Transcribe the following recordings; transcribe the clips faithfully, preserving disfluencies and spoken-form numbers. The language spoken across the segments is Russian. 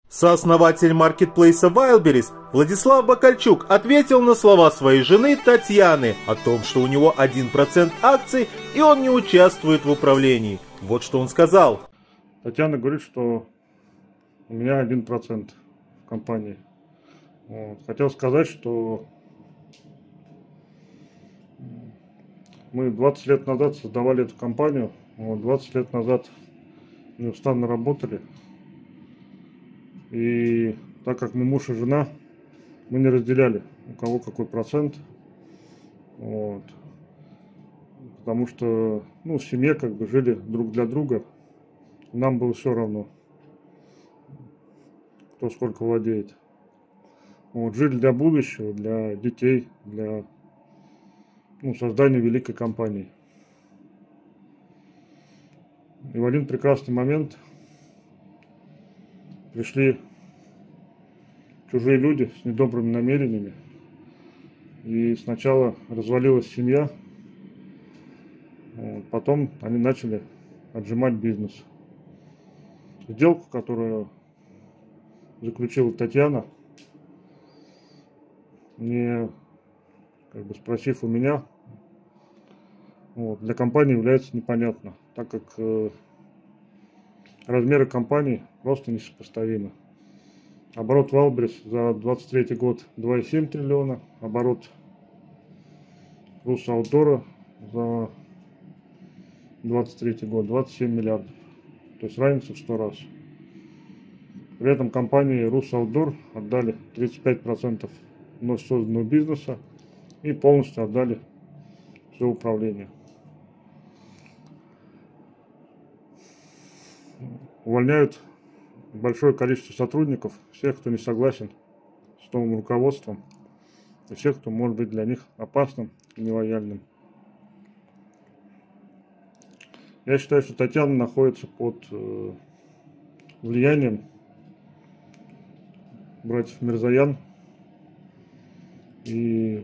Сооснователь маркетплейса Wildberries Владислав Бакальчук ответил на слова своей жены Татьяны о том, что у него один процент акций и он не участвует в управлении. Вот что он сказал. Татьяна говорит, что у меня один процент в компании. Вот. Хотел сказать, что мы двадцать лет назад создавали эту компанию, вот, двадцать лет назад неустанно работали. И так как мы муж и жена, мы не разделяли, у кого какой процент. Вот. Потому что ну, в семье как бы жили друг для друга. Нам было все равно, кто сколько владеет. Вот, жили для будущего, для детей, для ну, создания великой компании. И в один прекрасный момент пришли чужие люди с недобрыми намерениями. И сначала развалилась семья, вот, потом они начали отжимать бизнес. Сделку, которую заключила Татьяна, не как бы спросив у меня, вот, для компании является непонятно, так как э, размеры компании просто несопоставимы. Оборот Wildberries за двадцать третий год два и семь триллиона, оборот Руссоутдора за двадцать третий год двадцать семь миллиардов. То есть разница в сто раз. При этом компании Руссоутдор отдали тридцать пять процентов вновь созданного бизнеса и полностью отдали все управление. Увольняют большое количество сотрудников, всех, кто не согласен с новым руководством, и всех, кто может быть для них опасным и нелояльным. Я считаю, что Татьяна находится под э, влиянием братьев Мирзоян и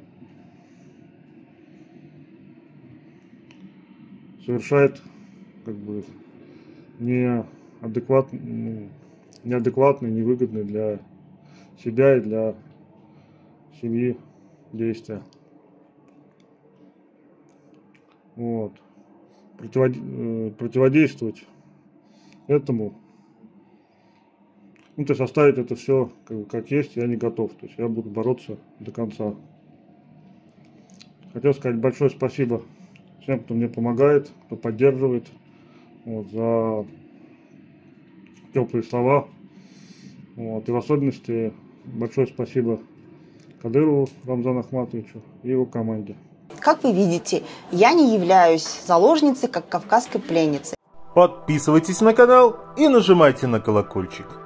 совершает как бы неадекватные, неадекватные, невыгодные для себя и для семьи действия. Вот. Противодействовать этому, ну, то есть оставить это все как, как есть, я не готов. То есть я буду бороться до конца. Хотел сказать большое спасибо всем, кто мне помогает, кто поддерживает, вот, за теплые слова. Вот, и в особенности большое спасибо Кадырову Рамзану Ахматовичу и его команде. Как вы видите, я не являюсь заложницей, как кавказской пленницей. Подписывайтесь на канал и нажимайте на колокольчик.